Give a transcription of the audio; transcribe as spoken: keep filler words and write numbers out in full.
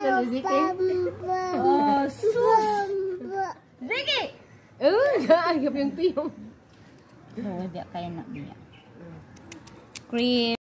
Oh, sus. Ziki. Oh, jangan piung-piung. Oh, dia kayak nak dia. Cream.